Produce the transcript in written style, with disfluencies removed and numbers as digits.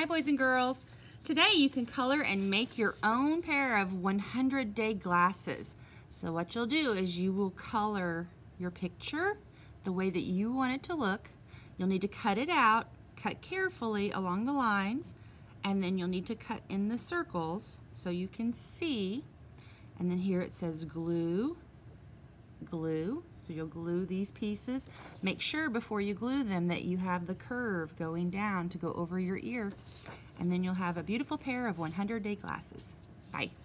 Hi boys and girls. Today you can color and make your own pair of 100-day glasses. So what you'll do is you will color your picture the way that you want it to look. You'll need to cut it out, cut carefully along the lines, and then you'll need to cut in the circles so you can see. And then here it says glue, glue. So you'll glue these pieces. Make sure before you glue them that you have the curve going down to go over your ear. And then you'll have a beautiful pair of 100-day glasses. Bye.